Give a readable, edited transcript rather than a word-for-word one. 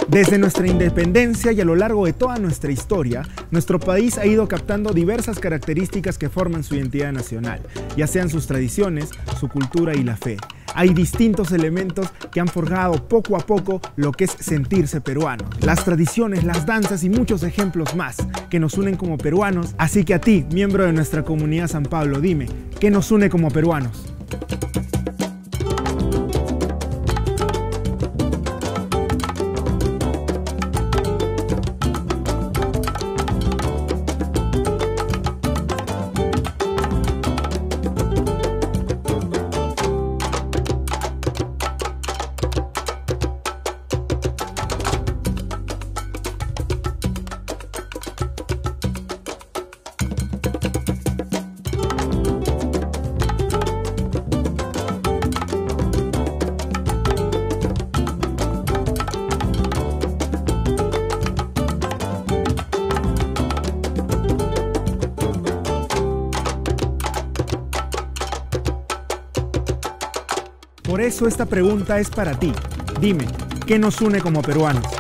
Desde nuestra independencia y a lo largo de toda nuestra historia, nuestro país ha ido captando diversas características que forman su identidad nacional, ya sean sus tradiciones, su cultura y la fe. Hay distintos elementos que han forjado poco a poco lo que es sentirse peruano. Las tradiciones, las danzas y muchos ejemplos más que nos unen como peruanos. Así que a ti, miembro de nuestra comunidad San Pablo, dime, ¿qué nos une como peruanos? Por eso esta pregunta es para ti. Dime, ¿qué nos une como peruanos?